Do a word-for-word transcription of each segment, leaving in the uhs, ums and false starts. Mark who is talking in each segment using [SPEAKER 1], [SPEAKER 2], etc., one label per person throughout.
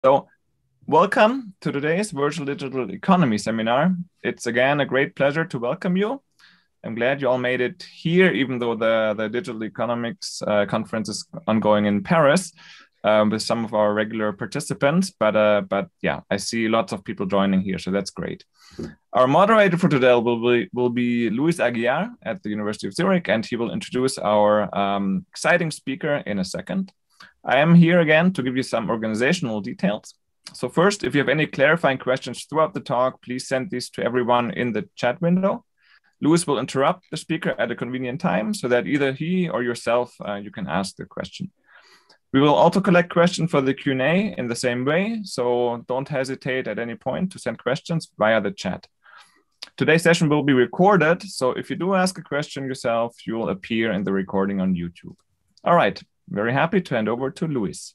[SPEAKER 1] So, welcome to today's Virtual Digital Economy seminar. It's again a great pleasure to welcome you. I'm glad you all made it here, even though the, the Digital Economics uh, conference is ongoing in Paris um, with some of our regular participants. But, uh, but yeah, I see lots of people joining here, so that's great. Our moderator for today will be, will be Luis Aguiar at the University of Zurich, and he will introduce our um, exciting speaker in a second. I am here again to give you some organizational details. So first, if you have any clarifying questions throughout the talk, please send these to everyone in the chat window. Luis will interrupt the speaker at a convenient time so that either he or yourself, uh, you can ask the question. We will also collect questions for the Q and A in the same way, so don't hesitate at any point to send questions via the chat. Today's session will be recorded, so if you do ask a question yourself, you will appear in the recording on YouTube. All right. Very happy to hand over to Luis.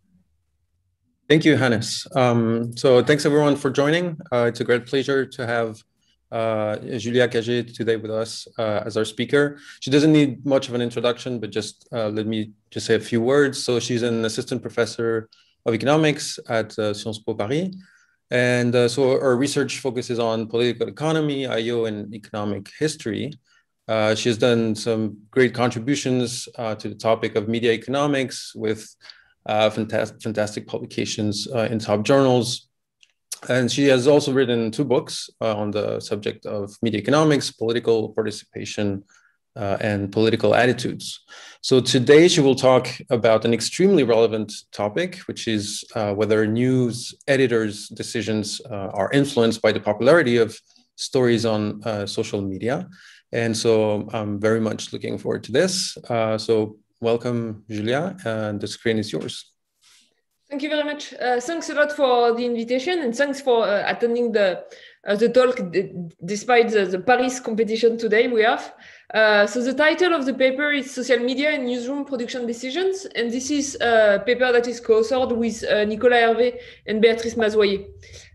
[SPEAKER 2] Thank you, Hannes. Um, so thanks everyone for joining. Uh, it's a great pleasure to have uh, Julia Cagé today with us uh, as our speaker. She doesn't need much of an introduction, but just uh, let me just say a few words. So she's an assistant professor of economics at uh, Sciences Po Paris. And uh, so her research focuses on political economy, I O, and economic history. Uh, she has done some great contributions uh, to the topic of media economics with uh, fantastic, fantastic publications uh, in top journals. And she has also written two books uh, on the subject of media economics, political participation, uh, and political attitudes. So today she will talk about an extremely relevant topic, which is uh, whether news editors' decisions uh, are influenced by the popularity of stories on uh, social media. And so I'm very much looking forward to this. Uh, so welcome, Julia, and the screen is yours.
[SPEAKER 3] Thank you very much. Uh, thanks a lot for the invitation, and thanks for uh, attending the uh, the talk despite the, the Paris competition today we have. Uh, so the title of the paper is Social Media and Newsroom Production Decisions, and this is a paper that is co-authored with uh, Nicolas Hervé and Béatrice Mazoyer.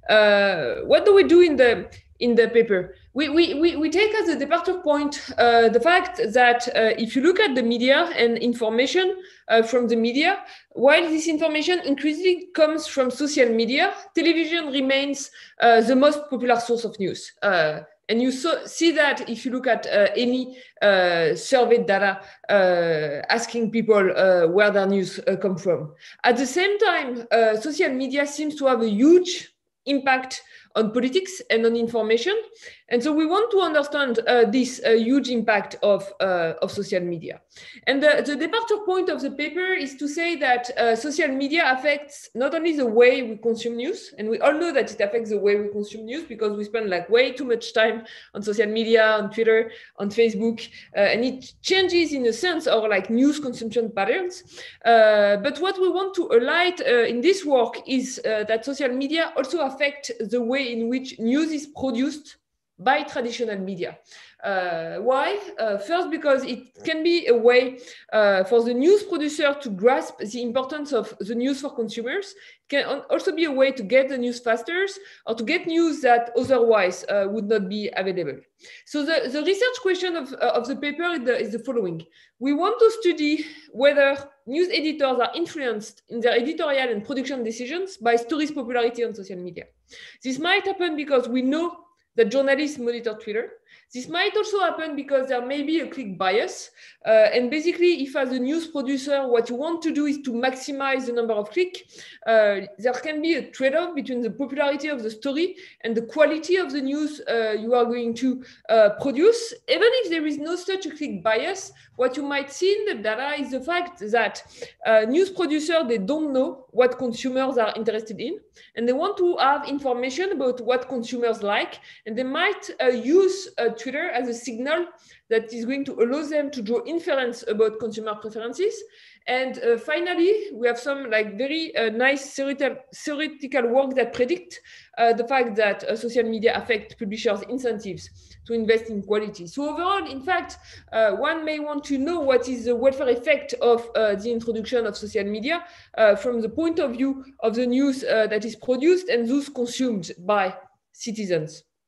[SPEAKER 3] Uh, what do we do in the in the paper? We, we, we, we take as a departure point uh, the fact that uh, if you look at the media and information uh, from the media, while this information increasingly comes from social media, television remains uh, the most popular source of news. Uh, and you so, see that if you look at uh, any uh, survey data uh, asking people uh, where their news uh, come from. At the same time, uh, social media seems to have a huge impact on politics and on information. And so we want to understand uh, this uh, huge impact of, uh, of social media. And the, the departure point of the paper is to say that uh, social media affects not only the way we consume news, and we all know that it affects the way we consume news because we spend like way too much time on social media, on Twitter, on Facebook, uh, and it changes in a sense our like news consumption patterns. Uh, but what we want to highlight uh, in this work is uh, that social media also affect the way in which news is produced by traditional media. Uh, why? Uh, first, because it can be a way uh, for the news producer to grasp the importance of the news for consumers. It can also be a way to get the news faster or to get news that otherwise uh, would not be available. So the, the research question of, uh, of the paper is the, is the following. We want to study whether news editors are influenced in their editorial and production decisions by stories' popularity on social media. This might happen because we know that journalists monitor Twitter. This might also happen because there may be a click bias. Uh, and basically, if as a news producer, what you want to do is to maximize the number of clicks, uh, there can be a trade-off between the popularity of the story and the quality of the news uh, you are going to uh, produce. Even if there is no such a click bias, what you might see in the data is the fact that uh, news producers, they don't know what consumers are interested in, and they want to have information about what consumers like, and they might uh, use uh, Twitter as a signal that is going to allow them to draw inference about consumer preferences. And uh, finally, we have some like very uh, nice theoretical, theoretical work that predict uh, the fact that uh, social media affect publishers' incentives to invest in quality. So overall, in fact, uh, one may want to know what is the welfare effect of uh, the introduction of social media uh, from the point of view of the news uh, that is produced and those consumed by citizens.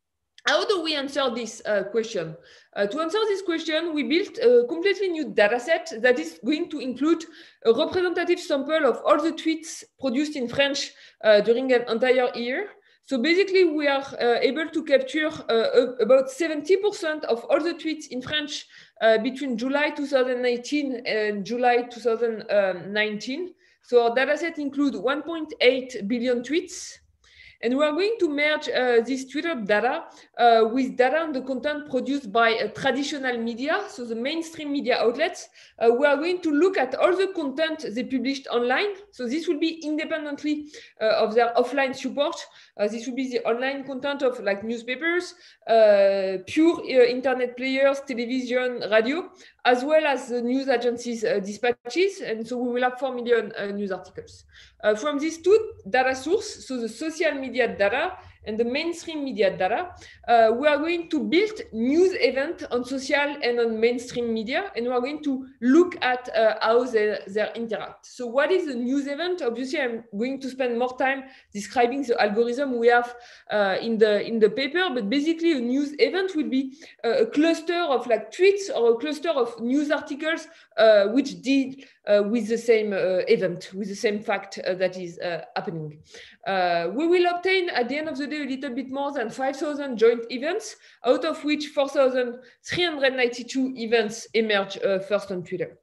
[SPEAKER 3] How do we answer this uh, question? Uh, to answer this question, we built a completely new data set that is going to include a representative sample of all the tweets produced in French uh, during an entire year. So basically, we are uh, able to capture uh, about seventy percent of all the tweets in French uh, between July two thousand eighteen and July two thousand nineteen. So our dataset includes one point eight billion tweets. And we are going to merge uh, this Twitter data uh, with data on the content produced by uh, traditional media, so the mainstream media outlets. Uh, we are going to look at all the content they published online. So this will be independently uh, of their offline support. Uh, this will be the online content of like newspapers, uh, pure uh, internet players, television, radio, as well as the news agencies' uh, dispatches. And so we will have four million uh, news articles. Uh, from these two data sources, so the social media data and the mainstream media data, uh, we are going to build news events on social and on mainstream media, and we are going to look at uh, how they, they interact. So what is a news event? Obviously, I'm going to spend more time describing the algorithm we have uh, in, the, in the paper, but basically a news event will be uh, a cluster of like tweets or a cluster of news articles uh, which deal uh, with the same uh, event, with the same fact uh, that is uh, happening. Uh, we will obtain at the end of the day a little bit more than five thousand joint events, out of which four thousand three hundred ninety-two events emerge uh, first on Twitter.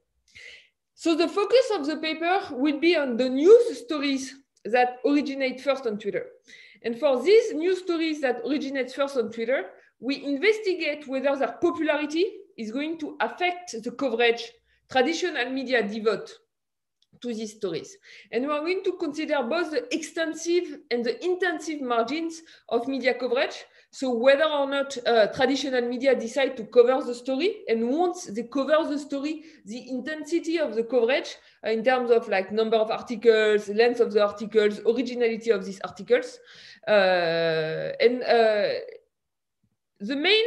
[SPEAKER 3] So the focus of the paper will be on the news stories that originate first on Twitter. And for these news stories that originate first on Twitter, we investigate whether their popularity is going to affect the coverage traditional media devote to these stories. And we are going to consider both the extensive and the intensive margins of media coverage. So whether or not uh, traditional media decide to cover the story, and once they cover the story, the intensity of the coverage uh, in terms of like number of articles, length of the articles, originality of these articles. Uh, and uh, the main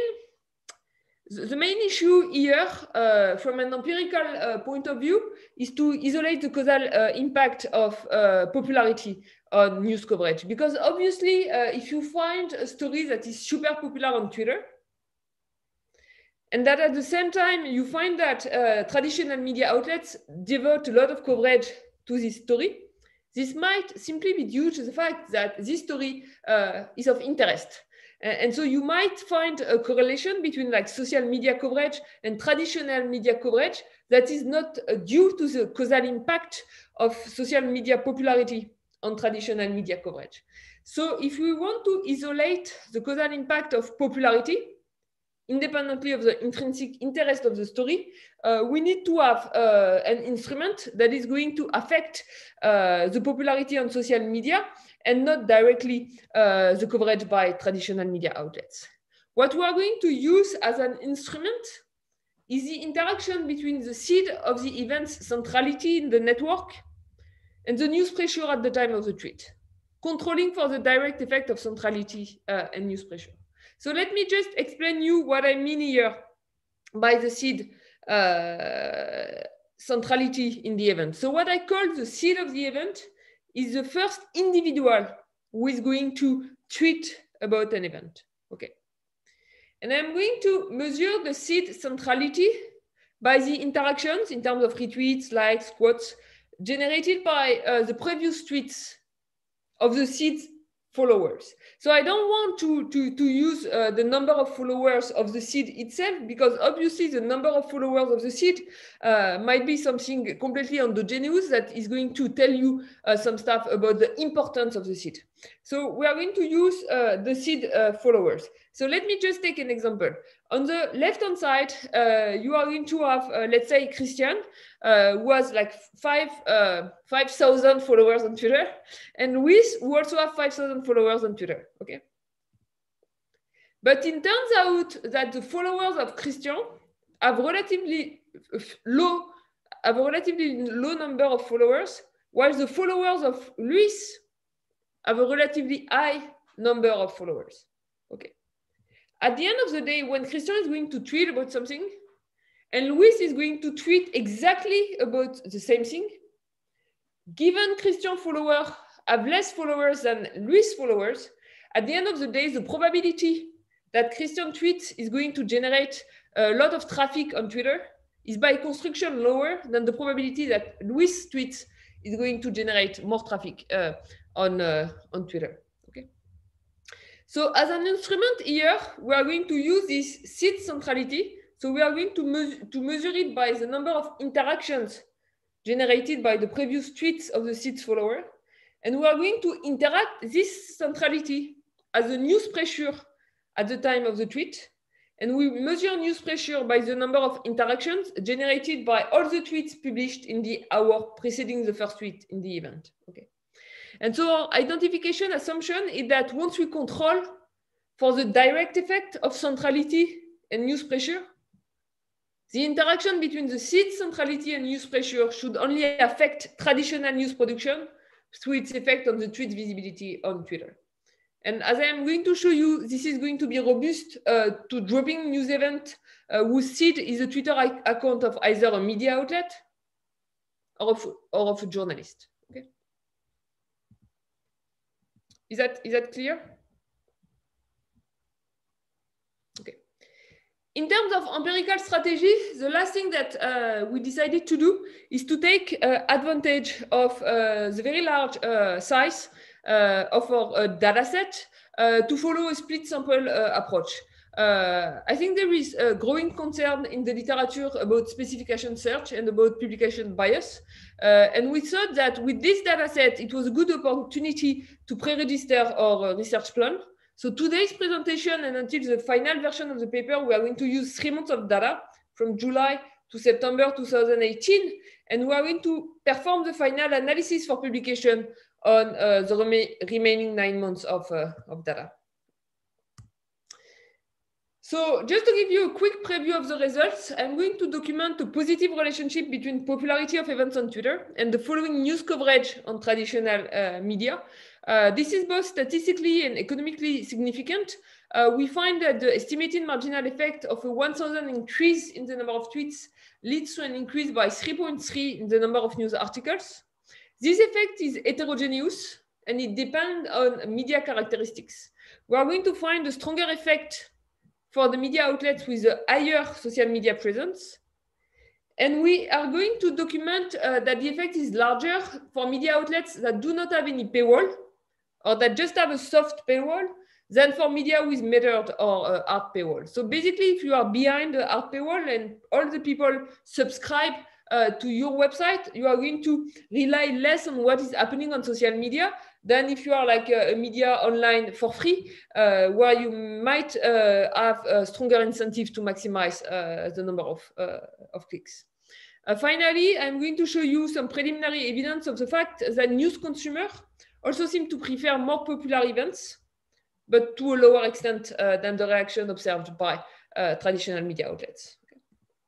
[SPEAKER 3] The main issue here, uh, from an empirical uh, point of view, is to isolate the causal uh, impact of uh, popularity on news coverage. Because obviously, uh, if you find a story that is super popular on Twitter, and that at the same time, you find that uh, traditional media outlets devote a lot of coverage to this story, this might simply be due to the fact that this story uh, is of interest. And so you might find a correlation between like social media coverage and traditional media coverage that is not uh, due to the causal impact of social media popularity on traditional media coverage. So if we want to isolate the causal impact of popularity, independently of the intrinsic interest of the story, uh, we need to have uh, an instrument that is going to affect uh, the popularity on social media and not directly uh, the coverage by traditional media outlets. What we are going to use as an instrument is the interaction between the seed of the event's centrality in the network and the news pressure at the time of the tweet, controlling for the direct effect of centrality uh, and news pressure. So let me just explain you what I mean here by the seed uh, centrality in the event. So what I call the seed of the event is the first individual who is going to tweet about an event, okay? And I'm going to measure the seed centrality by the interactions in terms of retweets, likes, quotes, generated by uh, the previous tweets of the seed's followers. So I don't want to, to, to use uh, the number of followers of the seed itself, because obviously the number of followers of the seed uh, might be something completely endogenous that is going to tell you uh, some stuff about the importance of the seed. So we are going to use uh, the seed uh, followers. So let me just take an example. On the left-hand side, uh, you are going to have, uh, let's say, Christian, uh, who has like five uh, five thousand followers on Twitter, and Luis, who also have five thousand followers on Twitter. Okay. But it turns out that the followers of Christian have relatively low, have a relatively low number of followers, while the followers of Luis have a relatively high number of followers. Okay. At the end of the day, when Christian is going to tweet about something, and Luis is going to tweet exactly about the same thing, given Christian followers have less followers than Luis followers, at the end of the day, the probability that Christian tweet is going to generate a lot of traffic on Twitter is by construction lower than the probability that Luis tweet is going to generate more traffic uh, on, uh, on Twitter. Okay. So as an instrument here, we are going to use this seed centrality. So we are going to, me to measure it by the number of interactions generated by the previous tweets of the seed's follower. And we are going to interact this centrality as a news pressure at the time of the tweet. And we measure news pressure by the number of interactions generated by all the tweets published in the hour preceding the first tweet in the event. Okay. And so our identification assumption is that once we control for the direct effect of centrality and news pressure, the interaction between the seed centrality and news pressure should only affect traditional news production through its effect on the tweet visibility on Twitter. And as I am going to show you, this is going to be robust uh, to dropping news event uh, whose seed is a Twitter account of either a media outlet or of, or of a journalist. Okay. Is that, is that clear? Okay. In terms of empirical strategy, the last thing that uh, we decided to do is to take uh, advantage of uh, the very large uh, size uh, of our uh, data set uh, to follow a split sample uh, approach. Uh, I think there is a growing concern in the literature about specification search and about publication bias. Uh, and we thought that with this data set, it was a good opportunity to pre-register our uh, research plan. So today's presentation and until the final version of the paper, we are going to use three months of data from July to September two thousand eighteen. And we are going to perform the final analysis for publication on uh, the rem remaining nine months of, uh, of data. So just to give you a quick preview of the results, I'm going to document a positive relationship between popularity of events on Twitter and the following news coverage on traditional uh, media. Uh, this is both statistically and economically significant. Uh, we find that the estimated marginal effect of a one thousand increase in the number of tweets leads to an increase by three point three in the number of news articles. This effect is heterogeneous and it depends on media characteristics. We are going to find a stronger effect for the media outlets with a higher social media presence. And we are going to document uh, that the effect is larger for media outlets that do not have any paywall or that just have a soft paywall than for media with metered or uh, hard paywall. So basically, if you are behind the hard paywall and all the people subscribe uh, to your website, you are going to rely less on what is happening on social media than if you are like a, a media online for free, uh, where you might uh, have a stronger incentive to maximize uh, the number of, uh, of clicks. Uh, finally, I'm going to show you some preliminary evidence of the fact that news consumers also seem to prefer more popular events, but to a lower extent uh, than the reaction observed by uh, traditional media outlets. Okay.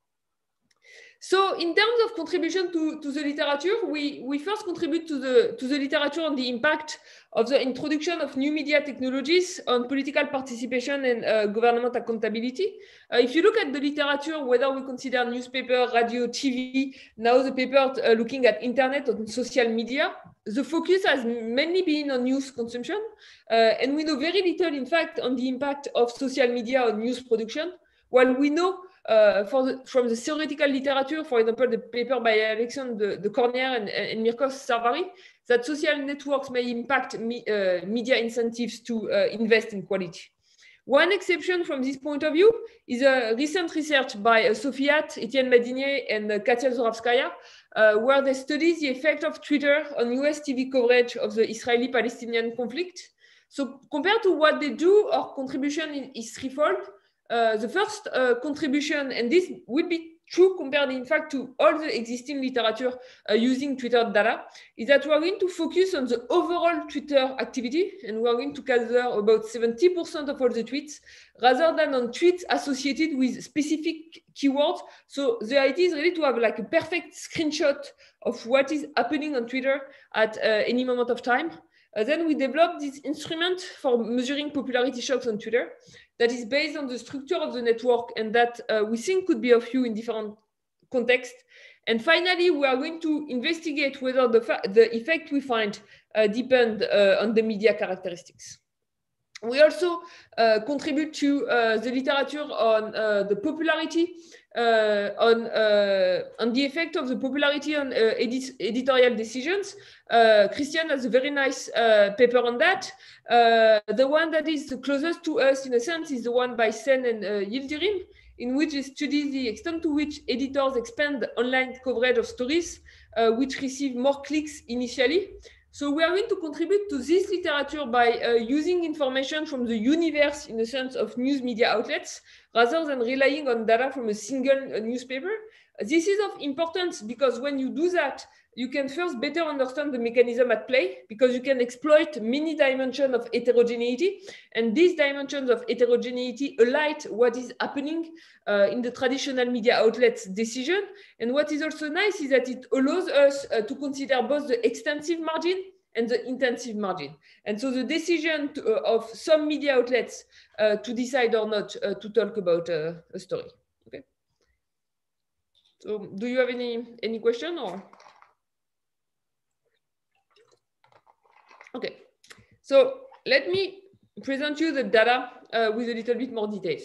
[SPEAKER 3] So in terms of contribution to, to the literature, we, we first contribute to the, to the literature on the impact of the introduction of new media technologies on political participation and uh, government accountability. Uh, if you look at the literature, whether we consider newspaper, radio, T V, now the paper uh, looking at internet or social media, the focus has mainly been on news consumption. Uh, and we know very little, in fact, on the impact of social media on news production, while we know Uh, for the, from the theoretical literature, for example, the paper by Alexandre de, de Cornière and, and Mirko Sarvari, that social networks may impact me, uh, media incentives to uh, invest in quality. One exception from this point of view is a recent research by uh, Sofiat, Etienne Madinier, and uh, Katia Zoravskaya, uh, where they study the effect of Twitter on U S T V coverage of the Israeli-Palestinian conflict. So compared to what they do, our contribution is threefold. Uh, the first uh, contribution, and this will be true compared in fact to all the existing literature uh, using Twitter data, is that we are going to focus on the overall Twitter activity, and we are going to gather about seventy percent of all the tweets, rather than on tweets associated with specific keywords. So the idea is really to have like a perfect screenshot of what is happening on Twitter at uh, any moment of time. Uh, then we developed this instrument for measuring popularity shocks on Twitter that is based on the structure of the network and that uh, we think could be of use in different contexts. And finally, we are going to investigate whether the, the effect we find uh, depend uh, on the media characteristics. We also uh, contribute to uh, the literature on uh, the popularity, uh, on, uh, on the effect of the popularity on uh, edit editorial decisions. Uh, Christian has a very nice uh, paper on that. Uh, the one that is the closest to us in a sense is the one by Sen and uh, Yildirim, in which it studies the extent to which editors expand the online coverage of stories, uh, which receive more clicks initially. So we are going to contribute to this literature by uh, using information from the universe in the sense of news media outlets, rather than relying on data from a single uh, newspaper. This is of importance because when you do that, you can first better understand the mechanism at play, because you can exploit many dimensions of heterogeneity. And these dimensions of heterogeneity highlight what is happening uh, in the traditional media outlets decision. And what is also nice is that it allows us uh, to consider both the extensive margin and the intensive margin. And so the decision to, uh, of some media outlets uh, to decide or not uh, to talk about uh, a story. Okay. So do you have any, any question or? Okay, so let me present you the data uh, with a little bit more details.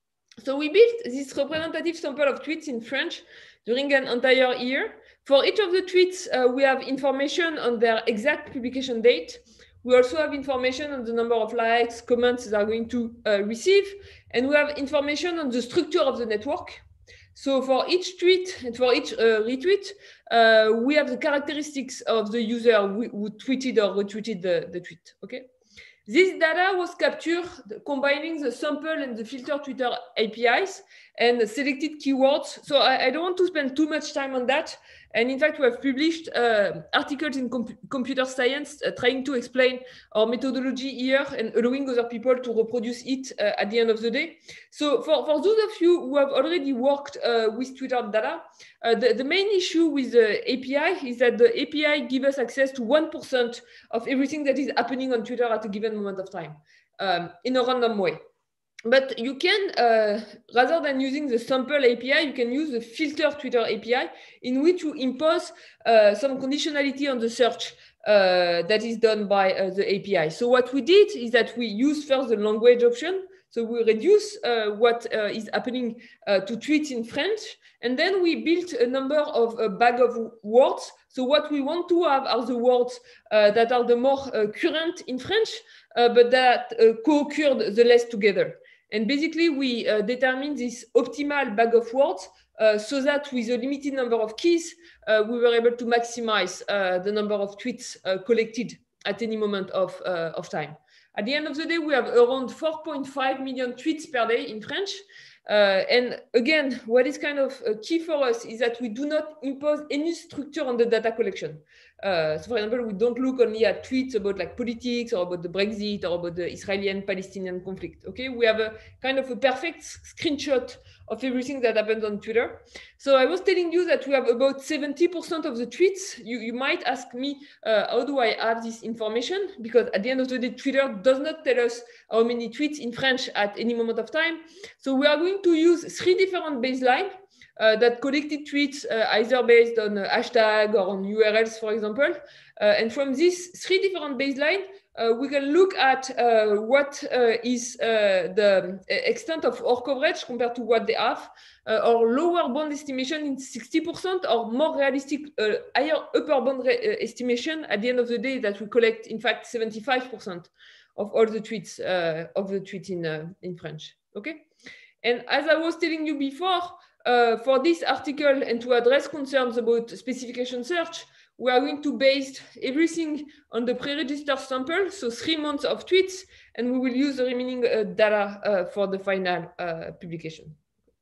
[SPEAKER 3] So we built this representative sample of tweets in French during an entire year. For each of the tweets, uh, we have information on their exact publication date. We also have information on the number of likes, comments they are going to uh, receive, and we have information on the structure of the network. So for each tweet and for each uh, retweet, uh, we have the characteristics of the user who, who tweeted or retweeted the, the tweet, okay? This data was captured combining the sample and the filter Twitter A P Is and the selected keywords. So I, I don't want to spend too much time on that. And in fact, we have published uh, articles in comp computer science uh, trying to explain our methodology here and allowing other people to reproduce it uh, at the end of the day. So for, for those of you who have already worked uh, with Twitter data, uh, the, the main issue with the A P I is that the A P I gives us access to one percent of everything that is happening on Twitter at a given moment of time um, in a random way. But you can, uh, rather than using the sample A P I, you can use the filter Twitter A P I, in which you impose uh, some conditionality on the search uh, that is done by uh, the A P I. So what we did is that we use first the language option. So we reduce uh, what uh, is happening uh, to tweets in French. And then we built a number of a bag of words. So what we want to have are the words uh, that are the more uh, current in French, uh, but that uh, co-occurred the less together. And basically, we uh, determined this optimal bag of words uh, so that with a limited number of keys, uh, we were able to maximize uh, the number of tweets uh, collected at any moment of, uh, of time. At the end of the day, we have around four point five million tweets per day in French. Uh, and again, what is kind of uh, key for us is that we do not impose any structure on the data collection. Uh, so for example, we don't look only at tweets about like politics or about the Brexit or about the Israeli and Palestinian conflict. Okay, we have a kind of a perfect screenshot of everything that happens on Twitter. So I was telling you that we have about seventy percent of the tweets. You, you might ask me, uh, how do I have this information? Because at the end of the day, Twitter does not tell us how many tweets in French at any moment of time. So we are going to use three different baselines uh, that collected tweets, uh, either based on a hashtag or on U R Ls, for example. Uh, and from these three different baselines, Uh, we can look at uh, what uh, is uh, the extent of our coverage compared to what they have. Uh, our lower bound estimation in sixty percent, or more realistic uh, higher upper bound uh, estimation at the end of the day that we collect, in fact, seventy-five percent of all the tweets uh, of the tweets in, uh, in French. Okay. And as I was telling you before, uh, for this article and to address concerns about specification search, we are going to base everything on the pre-registered sample, so three months of tweets, and we will use the remaining uh, data uh, for the final uh, publication.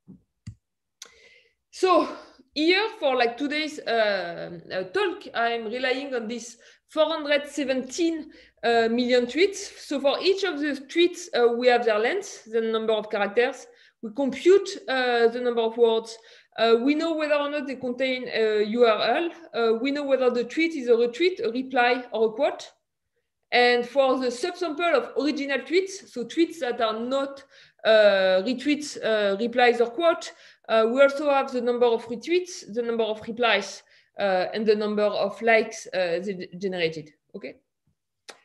[SPEAKER 3] So here for like today's uh, uh, talk, I'm relying on this four hundred seventeen uh, million tweets. So for each of the tweets, uh, we have their length, the number of characters. We compute uh, the number of words. Uh, we know whether or not they contain a U R L. Uh, we know whether the tweet is a retweet, a reply, or a quote. And for the subsample of original tweets, so tweets that are not uh, retweets, uh, replies, or quote, uh, we also have the number of retweets, the number of replies, uh, and the number of likes uh, generated. Okay.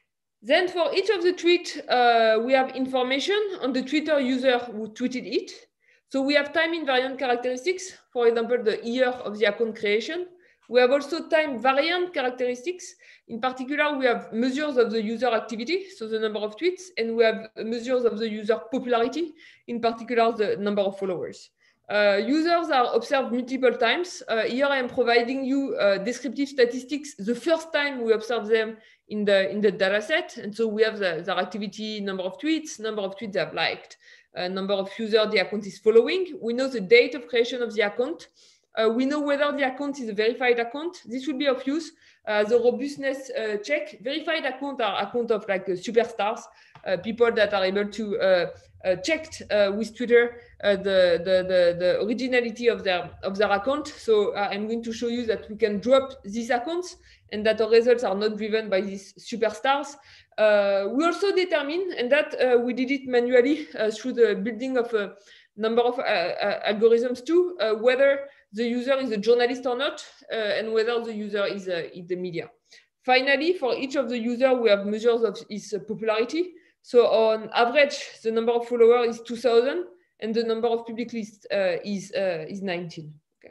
[SPEAKER 3] Then for each of the tweets, uh, we have information on the Twitter user who tweeted it. So we have time invariant characteristics, for example, the year of the account creation. We have also time variant characteristics. In particular, we have measures of the user activity, so the number of tweets, and we have measures of the user popularity, in particular, the number of followers. Uh, users are observed multiple times. Uh, here I am providing you uh, descriptive statistics the first time we observe them in the, in the data set. And so we have the, their activity, number of tweets, number of tweets they have liked, uh, number of users the account is following. We know the date of creation of the account. Uh, we know whether the account is a verified account. This will be of use as a robustness uh, check. Verified account are account of like uh, superstars, uh, people that are able to uh, uh, check uh, with Twitter uh, the, the, the, the originality of their, of their account. So uh, I'm going to show you that we can drop these accounts and that the results are not driven by these superstars. Uh, we also determine, and that uh, we did it manually uh, through the building of a number of uh, uh, algorithms too, uh, whether the user is a journalist or not, uh, and whether the user is, uh, is the media. Finally, for each of the users, we have measures of his uh, popularity. So on average, the number of followers is two thousand, and the number of public lists uh, is, uh, is nineteen. Okay.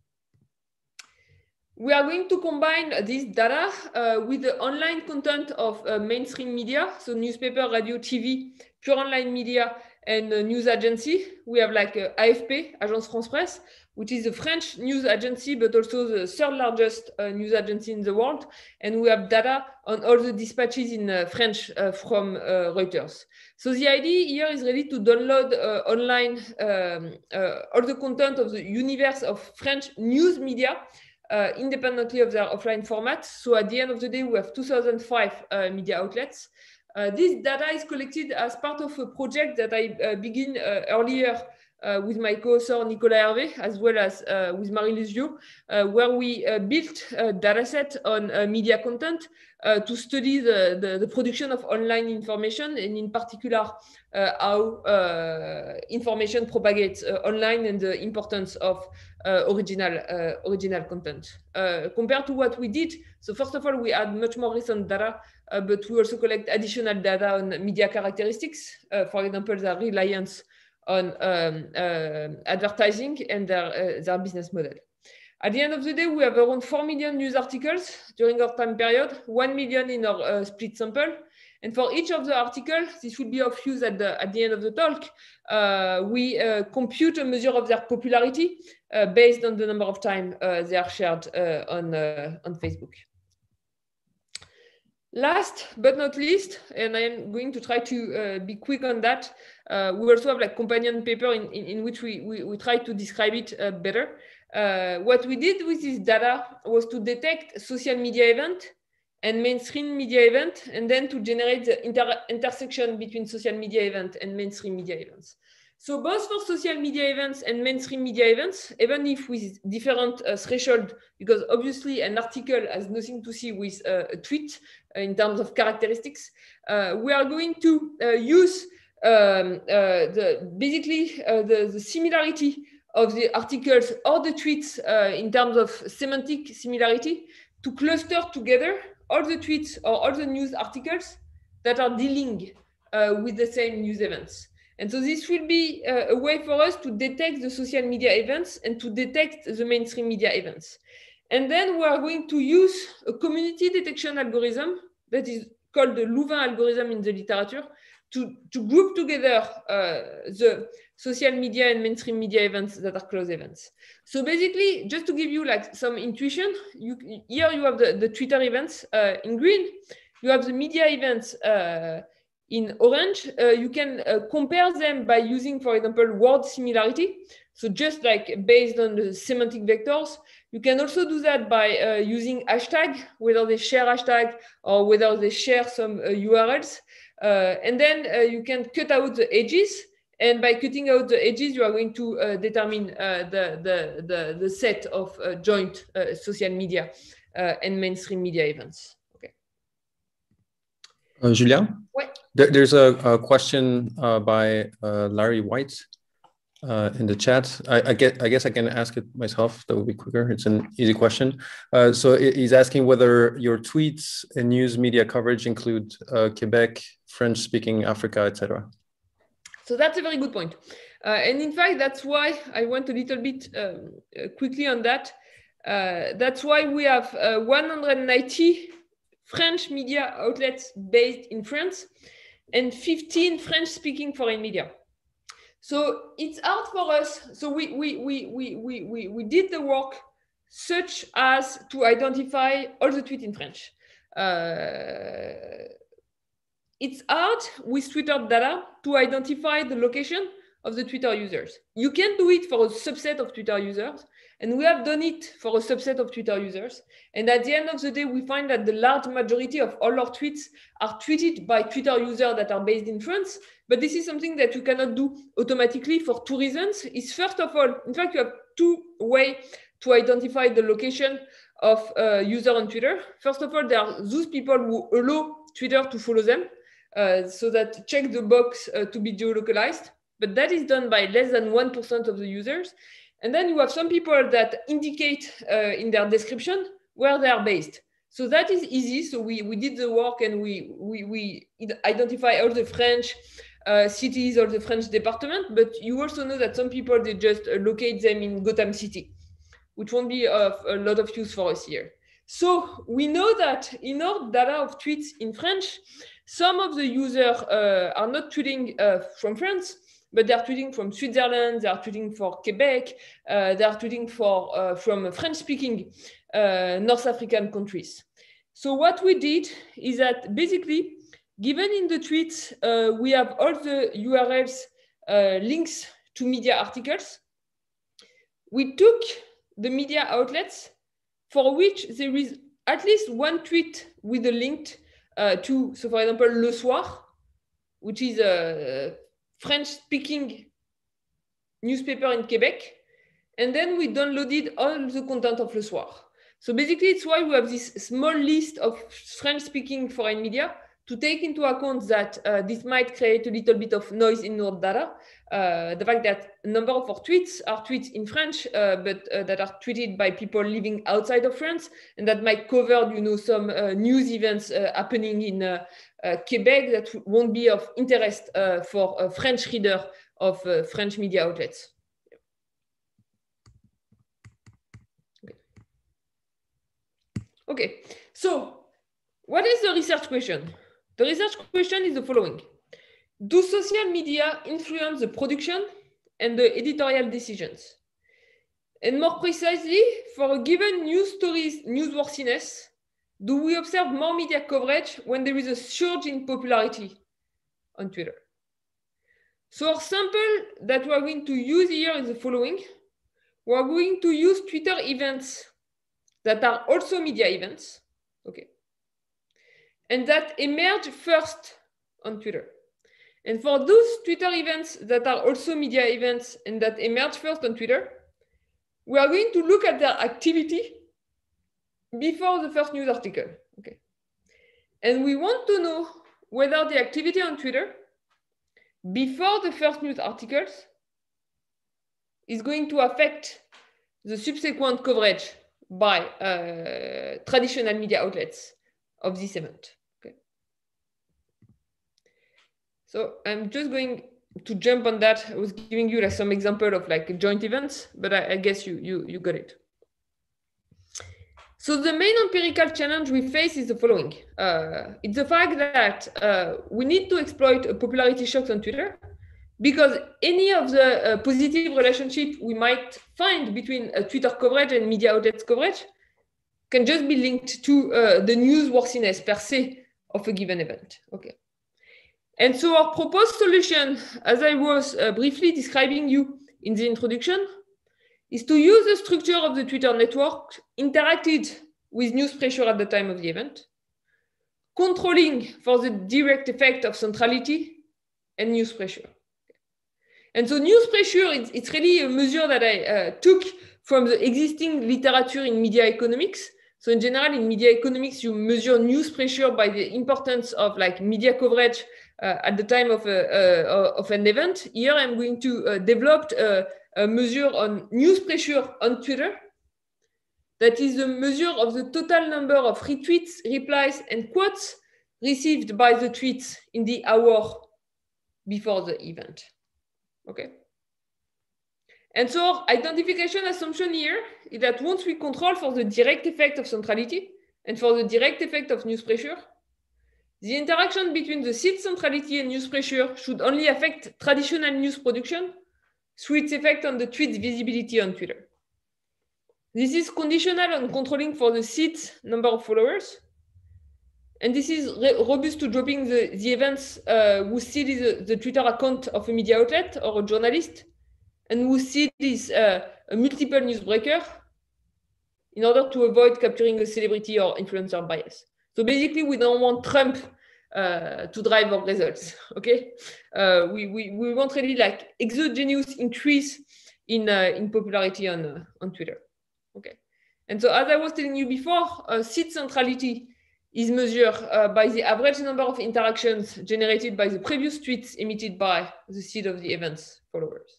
[SPEAKER 3] We are going to combine this data uh, with the online content of uh, mainstream media, so newspaper, radio, T V, pure online media, and a news agency. We have like uh, A F P, Agence France Presse, which is a French news agency, but also the third largest uh, news agency in the world. And we have data on all the dispatches in uh, French uh, from uh, Reuters. So the idea here is really to download uh, online um, uh, all the content of the universe of French news media uh, independently of their offline format. So at the end of the day, we have two thousand five uh, media outlets. Uh, this data is collected as part of a project that I uh, began uh, earlier Uh, with my co-author Nicolas Hervé, as well as uh, with Marie-Lise Viau, uh, where we uh, built a dataset on uh, media content uh, to study the, the, the production of online information, and in particular, uh, how uh, information propagates uh, online and the importance of uh, original, uh, original content. Uh, compared to what we did, so first of all, we had much more recent data, uh, but we also collect additional data on media characteristics, uh, for example, the reliance on um, uh, advertising and their, uh, their business model. At the end of the day, we have around four million news articles during our time period, one million in our uh, split sample. And for each of the articles, this will be of use at the, at the end of the talk. Uh, we uh, compute a measure of their popularity uh, based on the number of time uh, they are shared uh, on, uh, on Facebook. Last but not least, and I am going to try to uh, be quick on that, uh, we also have like companion paper in, in, in which we, we, we try to describe it uh, better. Uh, what we did with this data was to detect social media event and mainstream media event, and then to generate the inter intersection between social media event and mainstream media events. So both for social media events and mainstream media events, even if with different uh, threshold, because obviously an article has nothing to see with uh, a tweet uh, in terms of characteristics, uh, we are going to uh, use um, uh, the, basically uh, the, the similarity of the articles or the tweets uh, in terms of semantic similarity to cluster together all the tweets or all the news articles that are dealing uh, with the same news events. And so this will be uh, a way for us to detect the social media events and to detect the mainstream media events. And then we are going to use a community detection algorithm that is called the Louvain algorithm in the literature to, to group together uh, the social media and mainstream media events that are close events. So basically, just to give you like some intuition, you, here you have the, the Twitter events uh, in green, you have the media events uh, in orange. Uh, you can uh, compare them by using, for example, word similarity. So just like based on the semantic vectors, you can also do that by uh, using hashtag, whether they share hashtag or whether they share some uh, U R Ls. Uh, and then uh, you can cut out the edges. And by cutting out the edges, you are going to uh, determine uh, the, the, the, the set of uh, joint uh, social media uh, and mainstream media events. Okay.
[SPEAKER 2] Uh, Julia?
[SPEAKER 3] Ouais.
[SPEAKER 2] There, there's a, a question uh, by uh, Larry White. uh, in the chat. I, I, get, I guess I can ask it myself. That would be quicker. It's an easy question. Uh, so he's asking whether your tweets and news media coverage include uh, Quebec, French-speaking Africa, et cetera.
[SPEAKER 3] So that's a very good point. Uh, and in fact, that's why I went a little bit um, uh, quickly on that. Uh, that's why we have uh, one hundred ninety French media outlets based in France and fifteen French-speaking foreign media. So it's hard for us. So we, we, we, we, we, we, we did the work such as to identify all the tweets in French. Uh, it's hard with Twitter data to identify the location of the Twitter users. You can do it for a subset of Twitter users, and we have done it for a subset of Twitter users. And at the end of the day, we find that the large majority of all our tweets are tweeted by Twitter users that are based in France. But this is something that you cannot do automatically for two reasons. Is first of all, in fact, you have two ways to identify the location of a user on Twitter. First of all, there are those people who allow Twitter to follow them, uh, so that check the box uh, to be geolocalized. But that is done by less than one percent of the users. And then you have some people that indicate uh, in their description where they are based. So that is easy. So we, we did the work and we, we, we identify all the French uh, cities or the French department. But you also know that some people, they just uh, locate them in Gotham City, which won't be of a lot of use for us here. So we know that in our data of tweets in French, some of the users uh, are not tweeting uh, from France, but they are tweeting from Switzerland, they are tweeting for Quebec, uh, they are tweeting for, uh, from French-speaking uh, North African countries. So what we did is that basically, given in the tweets, uh, we have all the U R Ls, uh, links to media articles. We took the media outlets for which there is at least one tweet with a link uh, to, so for example, Le Soir, which is a French-speaking newspaper in Quebec, and then we downloaded all the content of Le Soir. So basically, it's why we have this small list of French-speaking foreign media to take into account that uh, this might create a little bit of noise in our data. Uh, the fact that a number of our tweets are tweets in French, uh, but uh, that are tweeted by people living outside of France, and that might cover, you know, some uh, news events uh, happening in uh, uh, Quebec that won't be of interest uh, for a French reader of uh, French media outlets. Okay. Okay, so what is the research question? The research question is the following. Do social media influence the production and the editorial decisions? And more precisely, for a given news story's newsworthiness, do we observe more media coverage when there is a surge in popularity on Twitter? So our sample that we are going to use here is the following. We are going to use Twitter events that are also media events, okay, and that emerge first on Twitter. And for those Twitter events that are also media events and that emerge first on Twitter, we are going to look at their activity before the first news article, okay? And we want to know whether the activity on Twitter before the first news articles is going to affect the subsequent coverage by uh, traditional media outlets of this event. Okay. So I'm just going to jump on that. I was giving you like some example of like joint events, but I, I guess you, you, you got it. So the main empirical challenge we face is the following. Uh, it's the fact that uh, we need to exploit a popularity shocks on Twitter, because any of the uh, positive relationship we might find between uh, Twitter coverage and media outlets coverage can just be linked to uh, the newsworthiness per se of a given event. Okay. And so our proposed solution, as I was uh, briefly describing you in the introduction, is to use the structure of the Twitter network interacted with news pressure at the time of the event, controlling for the direct effect of centrality and news pressure. And so news pressure, it's, it's really a measure that I uh, took from the existing literature in media economics So in general, in media economics, you measure news pressure by the importance of like media coverage uh, at the time of, a, uh, of an event. Here, I'm going to uh, develop a, a measure on news pressure on Twitter. That is the measure of the total number of retweets, replies, and quotes received by the tweets in the hour before the event. Okay. And so identification assumption here is that once we control for the direct effect of centrality and for the direct effect of news pressure, the interaction between the seed centrality and news pressure should only affect traditional news production through its effect on the tweet's visibility on Twitter. This is conditional on controlling for the seed's number of followers. And this is robust to dropping the, the events uh, whose seed is the, the Twitter account of a media outlet or a journalist, and whose seed is uh, a multiple newsbreaker in order to avoid capturing a celebrity or influencer bias. So basically, we don't want Trump uh, to drive our results, okay? Uh, we, we, we want really like exogenous increase in, uh, in popularity on, uh, on Twitter, okay? And so as I was telling you before, uh, seed centrality is measured uh, by the average number of interactions generated by the previous tweets emitted by the seed of the event's followers.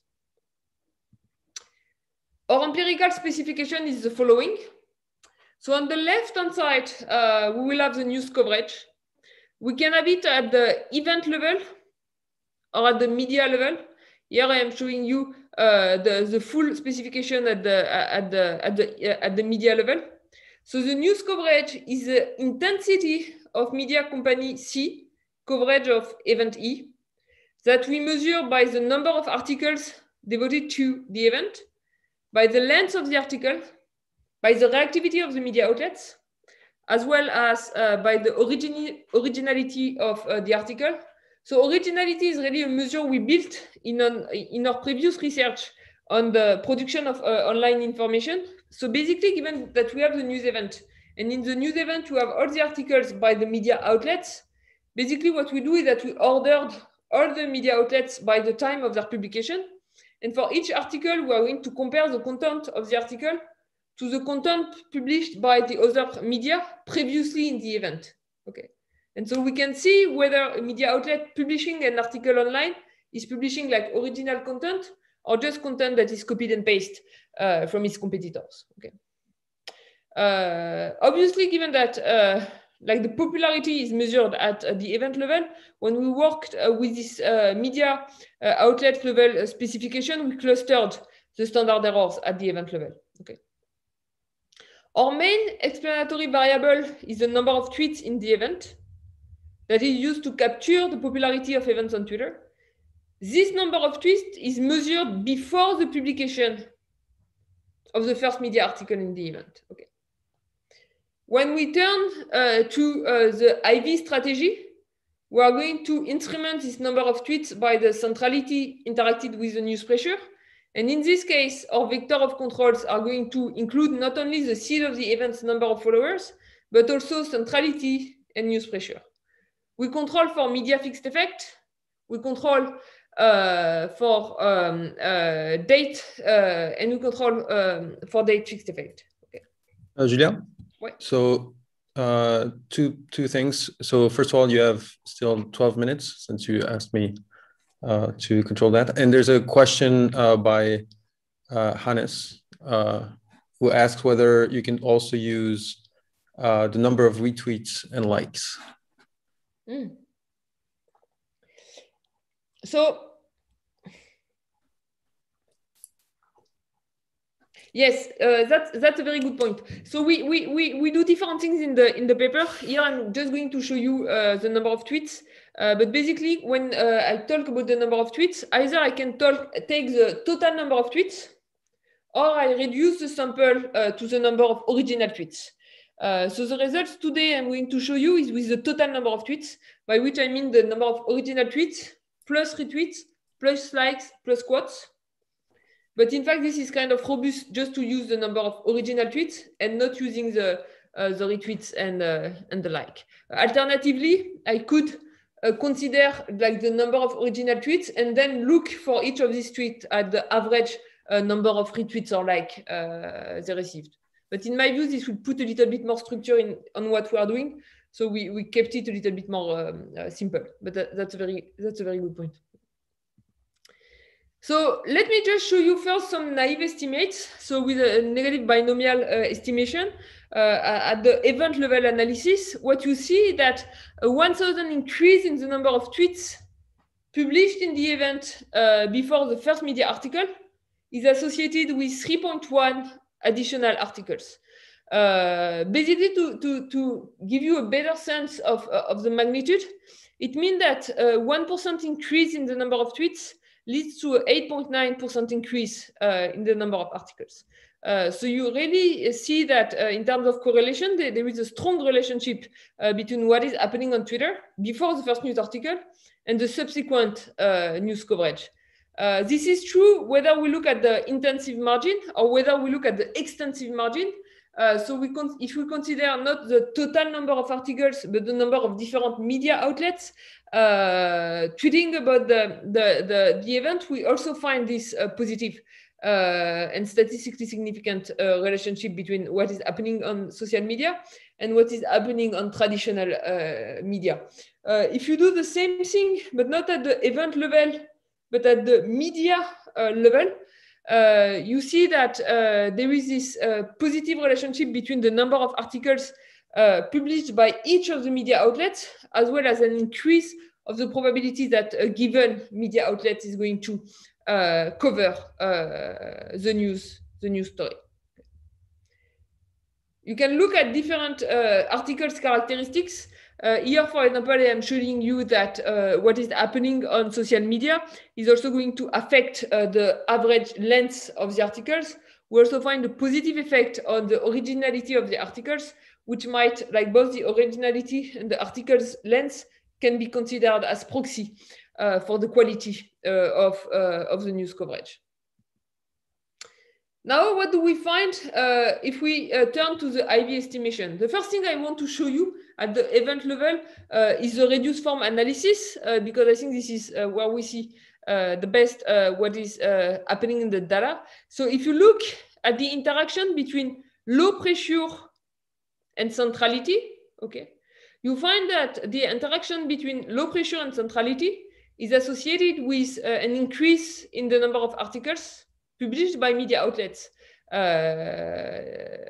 [SPEAKER 3] Our empirical specification is the following. So on the left-hand side, uh, we will have the news coverage. We can have it at the event level or at the media level. Here I am showing you uh, the, the full specification at the, at, the, at, the, at the media level. So the news coverage is the intensity of media company C, coverage of event E, that we measure by the number of articles devoted to the event, by the length of the article, by the reactivity of the media outlets, as well as uh, by the origin originality of uh, the article. So originality is really a measure we built in, an, in our previous research on the production of uh, online information. So basically, given that we have the news event, and in the news event, you have all the articles by the media outlets, basically what we do is that we ordered all the media outlets by the time of their publication. And for each article, we are going to compare the content of the article to the content published by the other media previously in the event. Okay. And so we can see whether a media outlet publishing an article online is publishing like original content or just content that is copied and pasted uh, from its competitors. Okay. Uh, obviously, given that uh, like the popularity is measured at uh, the event level, when we worked uh, with this uh, media uh, outlet level uh, specification, we clustered the standard errors at the event level. Okay. Our main explanatory variable is the number of tweets in the event that is used to capture the popularity of events on Twitter. This number of tweets is measured before the publication of the first media article in the event. Okay. When we turn uh, to uh, the I V strategy, we are going to instrument this number of tweets by the centrality interacted with the news pressure. And in this case, our vector of controls are going to include not only the seed of the event's number of followers, but also centrality and news pressure. We control for media fixed effect. We control uh, for um, uh, date, uh, and we control um, for date fixed effect. Okay.
[SPEAKER 2] Uh, Julia?
[SPEAKER 3] Ouais.
[SPEAKER 2] So uh, two two things. So first of all, you have still twelve minutes since you asked me uh, to control that. And there's a question uh, by uh, Hannes uh, who asks whether you can also use uh, the number of retweets and likes.
[SPEAKER 3] Mm. So yes, uh, that's that's a very good point. So we, we we we do different things in the in the paper. Here I'm just going to show you uh, the number of tweets. Uh, but basically, when uh, I talk about the number of tweets, either I can talk take the total number of tweets, or I reduce the sample uh, to the number of original tweets. Uh, so the results today I'm going to show you is with the total number of tweets, by which I mean the number of original tweets plus retweets plus likes plus quotes. But in fact, this is kind of robust just to use the number of original tweets and not using the, uh, the retweets and, uh, and the like. Alternatively, I could uh, consider like the number of original tweets and then look for each of these tweets at the average uh, number of retweets or like uh, they received. But in my view, this would put a little bit more structure in on what we are doing. So we, we kept it a little bit more um, uh, simple. But that, that's a very that's a very good point. So let me just show you first some naive estimates. So with a negative binomial uh, estimation uh, at the event level analysis, what you see is that a one thousand increase in the number of tweets published in the event uh, before the first media article is associated with three point one additional articles. Uh, basically, to, to, to give you a better sense of, uh, of the magnitude, it means that uh, one percent increase in the number of tweets leads to an eight point nine percent increase uh, in the number of articles. Uh, so you really see that uh, in terms of correlation, there, there is a strong relationship uh, between what is happening on Twitter before the first news article and the subsequent uh, news coverage. Uh, this is true whether we look at the intensive margin or whether we look at the extensive margin. Uh, so we if we consider not the total number of articles, but the number of different media outlets uh, tweeting about the, the, the, the event, we also find this uh, positive uh, and statistically significant uh, relationship between what is happening on social media and what is happening on traditional uh, media. Uh, if you do the same thing, but not at the event level, but at the media uh, level, Uh, you see that uh, there is this uh, positive relationship between the number of articles uh, published by each of the media outlets, as well as an increase of the probability that a given media outlet is going to uh, cover uh, the news, the news story. You can look at different uh, articles characteristics. Uh, here, for example, I am showing you that uh, what is happening on social media is also going to affect uh, the average length of the articles. We also find a positive effect on the originality of the articles, which might, like both the originality and the article's length, can be considered as proxy uh, for the quality uh, of, uh, of the news coverage. Now, what do we find uh, if we uh, turn to the I V estimation? The first thing I want to show you at the event level uh, is the reduced form analysis, uh, because I think this is uh, where we see uh, the best uh, what is uh, happening in the data. So if you look at the interaction between low pressure and centrality, okay, you find that the interaction between low pressure and centrality is associated with uh, an increase in the number of articles published by media outlets uh,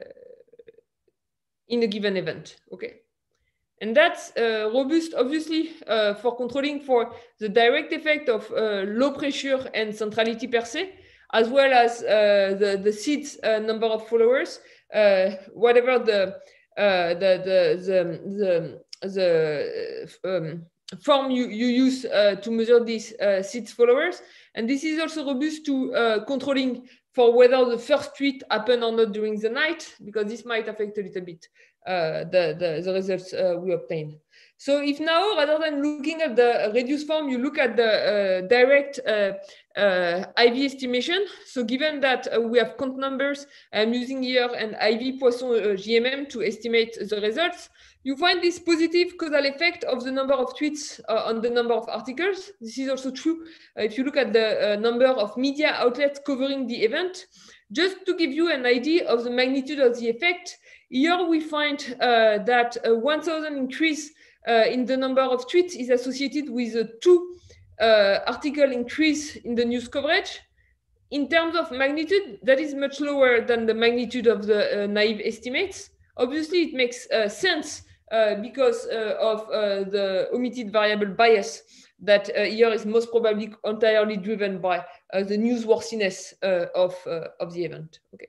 [SPEAKER 3] in a given event, okay? And that's uh, robust, obviously, uh, for controlling for the direct effect of uh, low pressure and centrality per se, as well as uh, the, the seed's uh, number of followers, uh, whatever the, uh, the, the, the, the, the um, form you, you use uh, to measure these uh, seeds followers. And this is also robust to uh, controlling for whether the first tweet happened or not during the night, because this might affect a little bit uh, the, the, the results uh, we obtain. So if now, rather than looking at the reduced form, you look at the uh, direct uh, uh, I V estimation. So given that uh, we have count numbers, I'm using here an I V Poisson uh, G M M to estimate the results. You find this positive causal effect of the number of tweets uh, on the number of articles. This is also true uh, if you look at the uh, number of media outlets covering the event. Just to give you an idea of the magnitude of the effect, here we find uh, that a one thousand increase uh, in the number of tweets is associated with a two uh, article increase in the news coverage. In terms of magnitude, that is much lower than the magnitude of the uh, naive estimates. Obviously, it makes uh, sense uh, because uh, of uh, the omitted variable bias that uh, here is most probably entirely driven by uh, the newsworthiness uh, of, uh, of the event. Okay.